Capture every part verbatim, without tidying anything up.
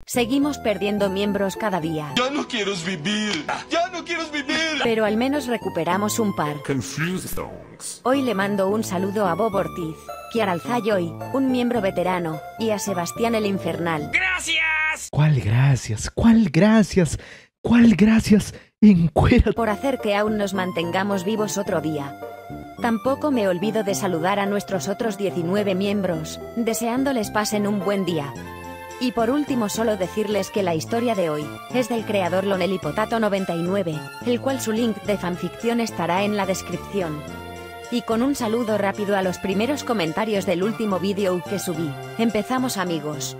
Seguimos perdiendo miembros cada día. ¡Ya no quiero vivir! ¡Ya no quiero vivir! Pero al menos recuperamos un par. Hoy le mando un saludo a Bob Ortiz, Kiara Alzayoy, un miembro veterano, y a Sebastián el Infernal. ¡Gracias! ¿Cuál gracias? ¿Cuál gracias? ¿Cuál gracias? Encuérdate. Por hacer que aún nos mantengamos vivos otro día. Tampoco me olvido de saludar a nuestros otros diecinueve miembros, deseándoles pasen un buen día. Y por último solo decirles que la historia de hoy es del creador Lonelipotato noventa y nueve, el cual su link de fanficción estará en la descripción. Y con un saludo rápido a los primeros comentarios del último vídeo que subí. Empezamos, amigos.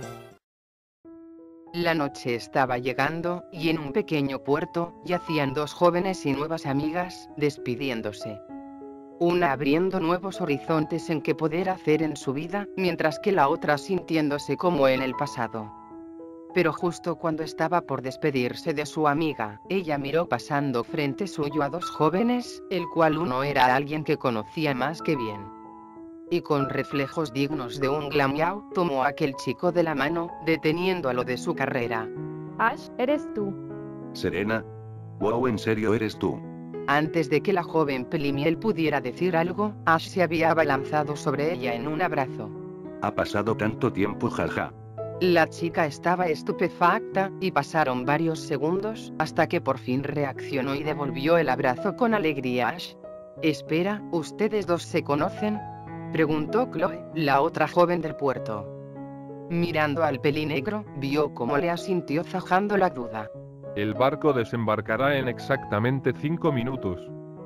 La noche estaba llegando, y en un pequeño puerto yacían dos jóvenes y nuevas amigas, despidiéndose. Una abriendo nuevos horizontes en que poder hacer en su vida, mientras que la otra sintiéndose como en el pasado. Pero justo cuando estaba por despedirse de su amiga, ella miró pasando frente suyo a dos jóvenes, el cual uno era alguien que conocía más que bien. Y con reflejos dignos de un glamiao, tomó a aquel chico de la mano, deteniéndolo de su carrera. Ash, eres tú. Serena. Wow, ¿en serio eres tú? Antes de que la joven Pelimiel pudiera decir algo, Ash se había abalanzado sobre ella en un abrazo. Ha pasado tanto tiempo, jaja. La chica estaba estupefacta, y pasaron varios segundos, hasta que por fin reaccionó y devolvió el abrazo con alegría a Ash. Espera, ¿ustedes dos se conocen?, preguntó Chloe, la otra joven del puerto. Mirando al pelinegro, vio cómo le asintió zajando la duda. El barco desembarcará en exactamente cinco minutos.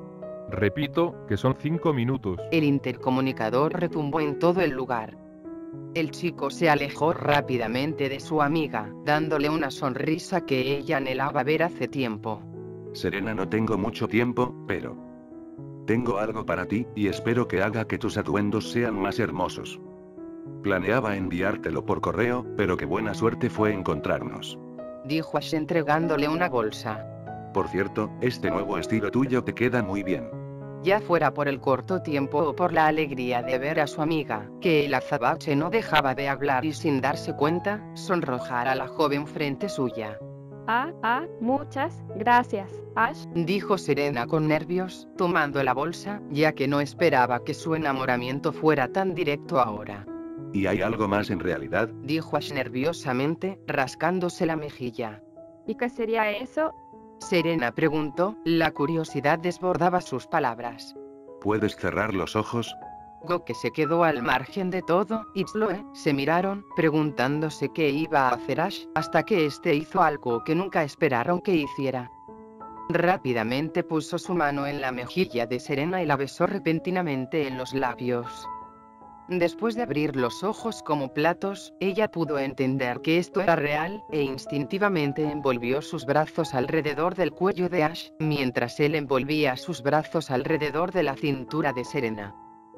Repito, que son cinco minutos. El intercomunicador retumbó en todo el lugar. El chico se alejó rápidamente de su amiga, dándole una sonrisa que ella anhelaba ver hace tiempo. Serena, no tengo mucho tiempo, pero tengo algo para ti, y espero que haga que tus atuendos sean más hermosos. Planeaba enviártelo por correo, pero qué buena suerte fue encontrarnos. Dijo Ash entregándole una bolsa. Por cierto, este nuevo estilo tuyo te queda muy bien. Ya fuera por el corto tiempo o por la alegría de ver a su amiga, que el azabache no dejaba de hablar y sin darse cuenta, sonrojar a la joven frente suya. Ah, ah, muchas gracias, Ash. Dijo Serena con nervios, tomando la bolsa, ya que no esperaba que su enamoramiento fuera tan directo ahora. ¿Y hay algo más en realidad?, dijo Ash nerviosamente, rascándose la mejilla. ¿Y qué sería eso? Serena preguntó, la curiosidad desbordaba sus palabras. ¿Puedes cerrar los ojos? Go, que se quedó al margen de todo, y Chloe, se miraron, preguntándose qué iba a hacer Ash, hasta que este hizo algo que nunca esperaron que hiciera. Rápidamente puso su mano en la mejilla de Serena y la besó repentinamente en los labios. Después de abrir los ojos como platos, ella pudo entender que esto era real, e instintivamente envolvió sus brazos alrededor del cuello de Ash, mientras él envolvía sus brazos alrededor de la cintura de Serena.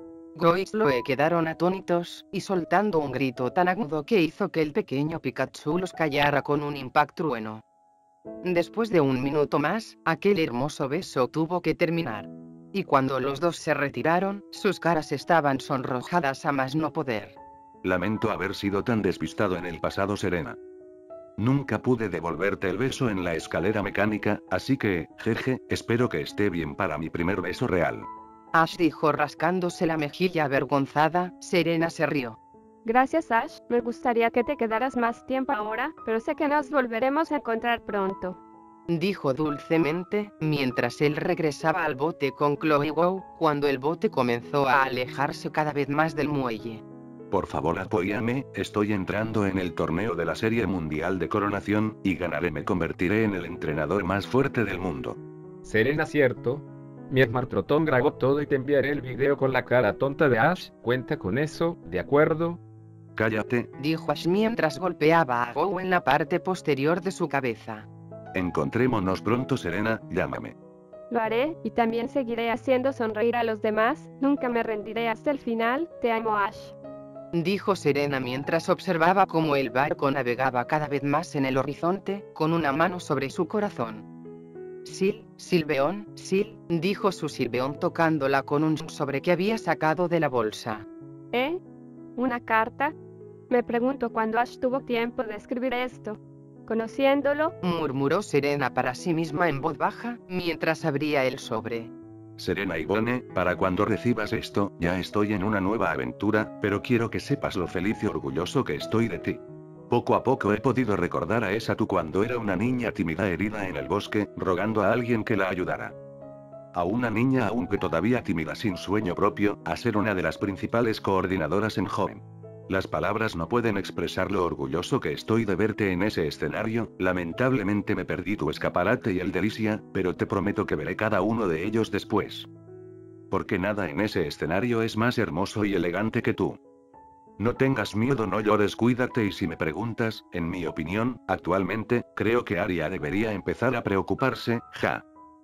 Go y Chloe quedaron atónitos, y soltando un grito tan agudo que hizo que el pequeño Pikachu los callara con un impacto trueno. Después de un minuto más, aquel hermoso beso tuvo que terminar. Y cuando los dos se retiraron, sus caras estaban sonrojadas a más no poder. Lamento haber sido tan despistado en el pasado, Serena. Nunca pude devolverte el beso en la escalera mecánica, así que, jeje, espero que esté bien para mi primer beso real. Ash dijo rascándose la mejilla avergonzada. Serena se rió. Gracias, Ash, me gustaría que te quedaras más tiempo ahora, pero sé que nos volveremos a encontrar pronto. Dijo dulcemente, mientras él regresaba al bote con Chloe y Wow, cuando el bote comenzó a alejarse cada vez más del muelle. Por favor, apóyame, estoy entrando en el torneo de la Serie Mundial de Coronación, y ganaré, me convertiré en el entrenador más fuerte del mundo. Serena, cierto. Mi Smartrotón grabó todo y te enviaré el video con la cara tonta de Ash, cuenta con eso, ¿de acuerdo? Cállate, dijo Ash mientras golpeaba a Wow en la parte posterior de su cabeza. Encontrémonos pronto, Serena, llámame. Lo haré, y también seguiré haciendo sonreír a los demás, nunca me rendiré hasta el final, te amo, Ash. Dijo Serena mientras observaba cómo el barco navegaba cada vez más en el horizonte, con una mano sobre su corazón. Sil, Silveón, Sil, dijo su Silveón tocándola con un sobre que había sacado de la bolsa. ¿Eh? ¿Una carta? Me pregunto cuándo Ash tuvo tiempo de escribir esto. conociéndolo, murmuró Serena para sí misma en voz baja, mientras abría el sobre. Serena Yvonne, para cuando recibas esto, ya estoy en una nueva aventura, pero quiero que sepas lo feliz y orgulloso que estoy de ti. Poco a poco he podido recordar a esa tú cuando era una niña tímida herida en el bosque, rogando a alguien que la ayudara. A una niña aunque todavía tímida sin sueño propio, a ser una de las principales coordinadoras en Joven. Las palabras no pueden expresar lo orgulloso que estoy de verte en ese escenario. Lamentablemente me perdí tu escaparate y el de Alicia, pero te prometo que veré cada uno de ellos después. Porque nada en ese escenario es más hermoso y elegante que tú. No tengas miedo, no llores, cuídate y si me preguntas, en mi opinión, actualmente, creo que Arya debería empezar a preocuparse, ja.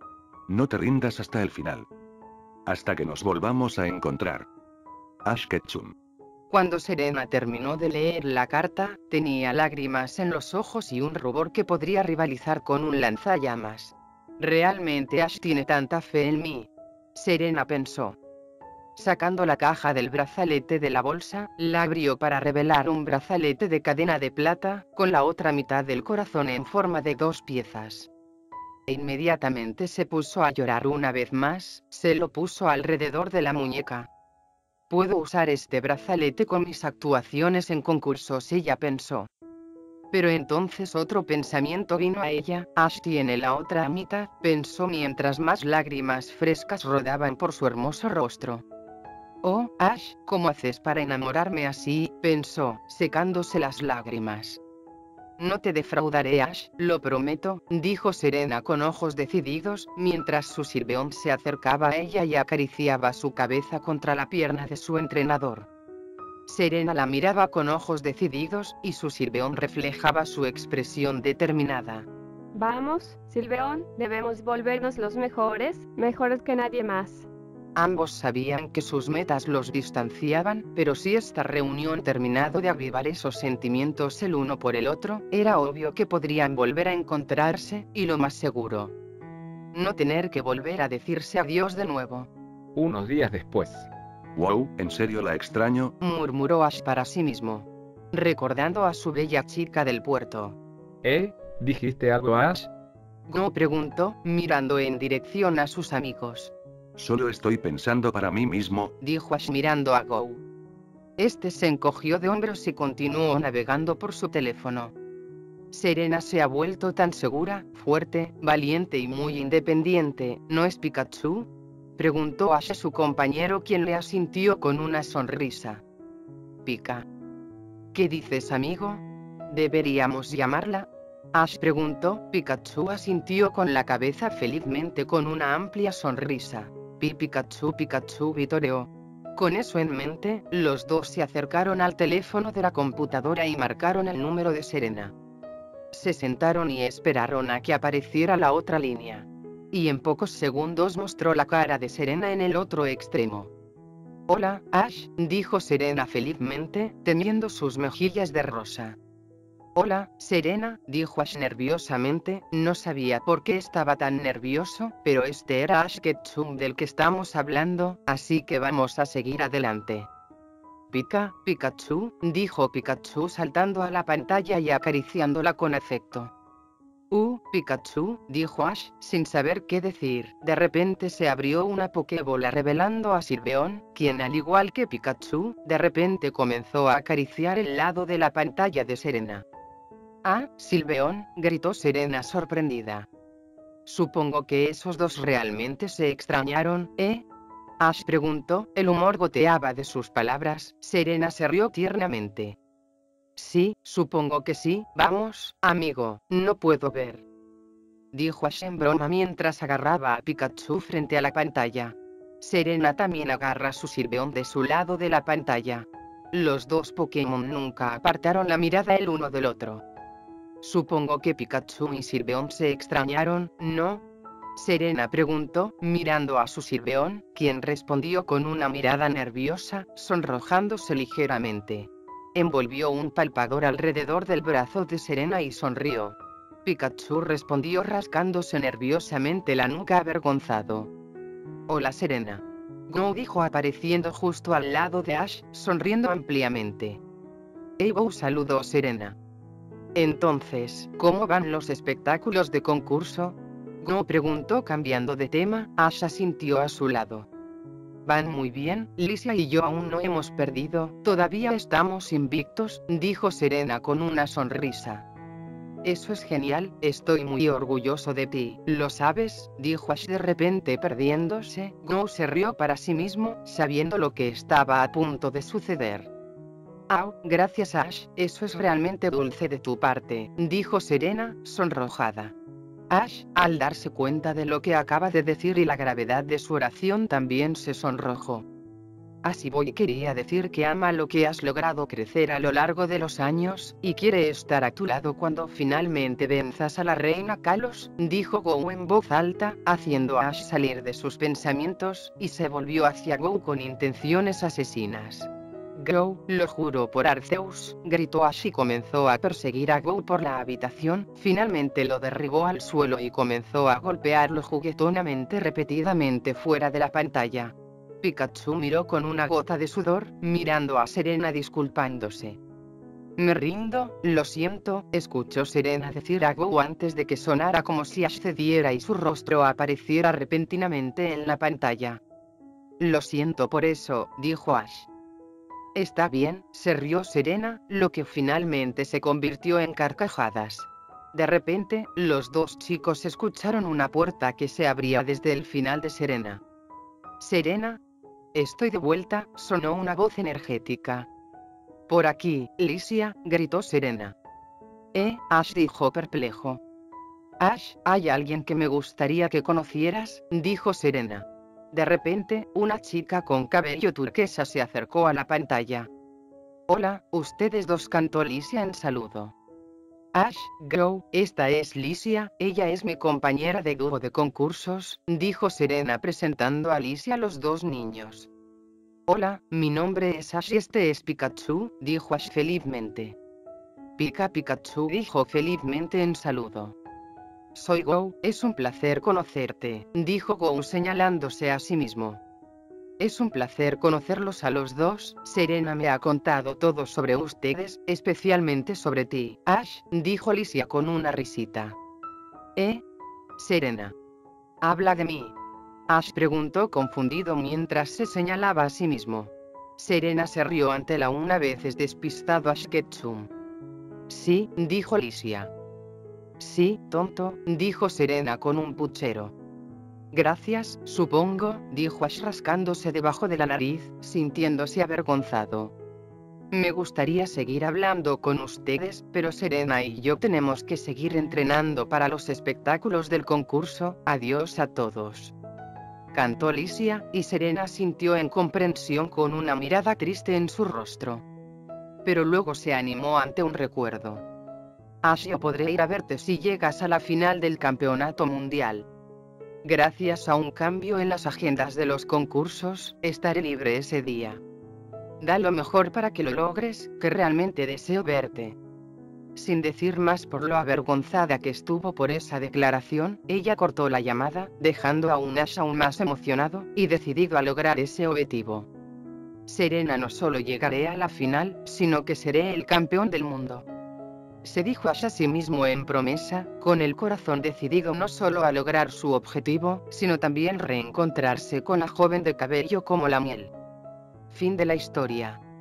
No te rindas hasta el final. Hasta que nos volvamos a encontrar. Ash Ketchum. Cuando Serena terminó de leer la carta, tenía lágrimas en los ojos y un rubor que podría rivalizar con un lanzallamas. Realmente Ash tiene tanta fe en mí. Serena pensó. Sacando la caja del brazalete de la bolsa, la abrió para revelar un brazalete de cadena de plata, con la otra mitad del corazón en forma de dos piezas. E inmediatamente se puso a llorar una vez más, se lo puso alrededor de la muñeca. Puedo usar este brazalete con mis actuaciones en concursos, ella pensó. Pero entonces otro pensamiento vino a ella. Ash tiene la otra mitad, pensó mientras más lágrimas frescas rodaban por su hermoso rostro. Oh, Ash, ¿cómo haces para enamorarme así?, pensó, secándose las lágrimas. No te defraudaré, Ash, lo prometo, dijo Serena con ojos decididos, mientras su sirveón se acercaba a ella y acariciaba su cabeza contra la pierna de su entrenador. Serena la miraba con ojos decididos, y su sirveón reflejaba su expresión determinada. Vamos, Sylveon, debemos volvernos los mejores, mejores que nadie más. Ambos sabían que sus metas los distanciaban, pero si esta reunión terminado de avivar esos sentimientos el uno por el otro, era obvio que podrían volver a encontrarse, y lo más seguro, no tener que volver a decirse adiós de nuevo. Unos días después. Wow, ¿en serio la extraño?, murmuró Ash para sí mismo, recordando a su bella chica del puerto. ¿Eh? ¿Dijiste algo, Ash? Go preguntó, mirando en dirección a sus amigos. Solo estoy pensando para mí mismo, dijo Ash mirando a Go. Este se encogió de hombros y continuó navegando por su teléfono. Serena se ha vuelto tan segura, fuerte, valiente y muy independiente, ¿no es Pikachu?, preguntó Ash a su compañero, quien le asintió con una sonrisa. Pika. ¿Qué dices, amigo? ¿Deberíamos llamarla? Ash preguntó. Pikachu asintió con la cabeza felizmente con una amplia sonrisa. Pi Pikachu Pikachu vitoreó. Con eso en mente, los dos se acercaron al teléfono de la computadora y marcaron el número de Serena. Se sentaron y esperaron a que apareciera la otra línea. Y en pocos segundos mostró la cara de Serena en el otro extremo. Hola, Ash, dijo Serena felizmente, teniendo sus mejillas de rosa. Hola, Serena, dijo Ash nerviosamente, no sabía por qué estaba tan nervioso, pero este era Ash Ketchum del que estamos hablando, así que vamos a seguir adelante. Pika, Pikachu, dijo Pikachu saltando a la pantalla y acariciándola con afecto. Uh, Pikachu, dijo Ash, sin saber qué decir. De repente se abrió una Pokébola revelando a Sylveon, quien al igual que Pikachu, de repente comenzó a acariciar el lado de la pantalla de Serena. Ah, Sylveon, gritó Serena sorprendida. Supongo que esos dos realmente se extrañaron, ¿eh? Ash preguntó, el humor goteaba de sus palabras. Serena se rió tiernamente. Sí, supongo que sí, vamos, amigo, no puedo ver, dijo Ash en broma mientras agarraba a Pikachu frente a la pantalla. Serena también agarra su Sylveon de su lado de la pantalla. Los dos Pokémon nunca apartaron la mirada el uno del otro. Supongo que Pikachu y Sylveon se extrañaron, ¿no? Serena preguntó, mirando a su Sylveon, quien respondió con una mirada nerviosa, sonrojándose ligeramente. Envolvió un palpador alrededor del brazo de Serena y sonrió. Pikachu respondió rascándose nerviosamente la nuca avergonzado. Hola, Serena. Go dijo apareciendo justo al lado de Ash, sonriendo ampliamente. Evo saludó Serena. Entonces, ¿cómo van los espectáculos de concurso? Go preguntó cambiando de tema. Ash asintió a su lado. Van muy bien, Licia y yo aún no hemos perdido, todavía estamos invictos, dijo Serena con una sonrisa. Eso es genial, estoy muy orgulloso de ti, ¿lo sabes?, dijo Ash de repente perdiéndose. Go se rió para sí mismo, sabiendo lo que estaba a punto de suceder. «Au, gracias Ash, eso es realmente dulce de tu parte», dijo Serena, sonrojada. Ash, al darse cuenta de lo que acaba de decir y la gravedad de su oración, también se sonrojó. Así voy, quería decir que ama lo que has logrado crecer a lo largo de los años, y quiere estar a tu lado cuando finalmente venzas a la reina Kalos, dijo Go en voz alta, haciendo a Ash salir de sus pensamientos, y se volvió hacia Go con intenciones asesinas. «Go, lo juro por Arceus», gritó Ash y comenzó a perseguir a Go por la habitación, finalmente lo derribó al suelo y comenzó a golpearlo juguetonamente repetidamente fuera de la pantalla. Pikachu miró con una gota de sudor, mirando a Serena disculpándose. «Me rindo, lo siento», escuchó Serena decir a Go antes de que sonara como si Ash cediera y su rostro apareciera repentinamente en la pantalla. «Lo siento por eso», dijo Ash. «Está bien», se rió Serena, lo que finalmente se convirtió en carcajadas. De repente, los dos chicos escucharon una puerta que se abría desde el final de Serena. «Serena, estoy de vuelta», sonó una voz energética. «Por aquí, Licia», gritó Serena. «Eh», Ash dijo perplejo. «Ash, hay alguien que me gustaría que conocieras», dijo Serena. De repente, una chica con cabello turquesa se acercó a la pantalla. «Hola, ustedes dos», cantó Licia en saludo. «Ash, Go, esta es Licia, ella es mi compañera de dúo de concursos», dijo Serena presentando a Licia a los dos niños. «Hola, mi nombre es Ash y este es Pikachu», dijo Ash felizmente. «Pika Pikachu», dijo felizmente en saludo. «Soy Go, es un placer conocerte», dijo Go señalándose a sí mismo. «Es un placer conocerlos a los dos, Serena me ha contado todo sobre ustedes, especialmente sobre ti, Ash», dijo Licia con una risita. «¿Eh? Serena. ¿Habla de mí?», Ash preguntó confundido mientras se señalaba a sí mismo. Serena se rió ante la una veces despistado Ash Ketchum. «Sí», dijo Licia. «Sí, tonto», dijo Serena con un puchero. «Gracias, supongo», dijo Ash rascándose debajo de la nariz, sintiéndose avergonzado. «Me gustaría seguir hablando con ustedes, pero Serena y yo tenemos que seguir entrenando para los espectáculos del concurso, adiós a todos», cantó Licia, y Serena sintió en comprensión con una mirada triste en su rostro. Pero luego se animó ante un recuerdo. «Ash, yo podré ir a verte si llegas a la final del campeonato mundial. Gracias a un cambio en las agendas de los concursos, estaré libre ese día. Da lo mejor para que lo logres, que realmente deseo verte». Sin decir más por lo avergonzada que estuvo por esa declaración, ella cortó la llamada, dejando a un Ash aún más emocionado, y decidido a lograr ese objetivo. «Serena, no solo llegaré a la final, sino que seré el campeón del mundo», se dijo Ash a sí mismo en promesa, con el corazón decidido no solo a lograr su objetivo, sino también reencontrarse con la joven de cabello como la miel. Fin de la historia.